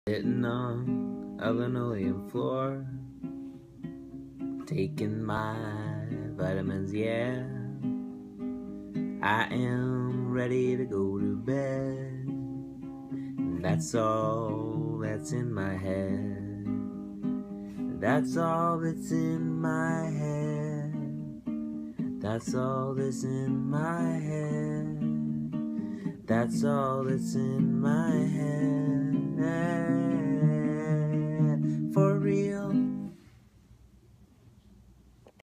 Sitting on a linoleum floor, taking my vitamins, yeah. I am ready to go to bed. That's all that's in my head. That's all that's in my head. That's all that's in my head. That's all that's in my head.